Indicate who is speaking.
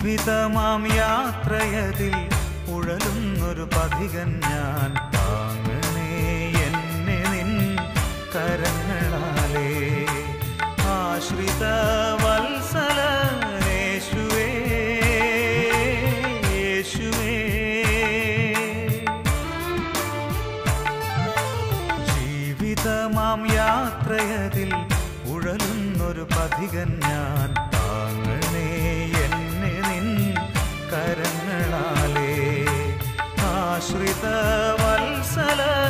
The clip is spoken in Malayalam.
Speaker 1: ജീവിതമാം യാത്രയതിൽ ഉഴലുന്നൊരു പഥികൻ ഞാൻ താങ്ങണേ എന്നെ നിൻ കരങ്ങളാലേ ആശ്രിത വത്സലനേശുവേ യേശുവേ ജീവിതമാം യാത്രയതിൽ ഉഴലുന്നൊരു പഥികൻ ഞാൻ താങ്ങണേ എന്നെ നിൻ കരങ്ങളാലേ ആശ്രിത വത്സല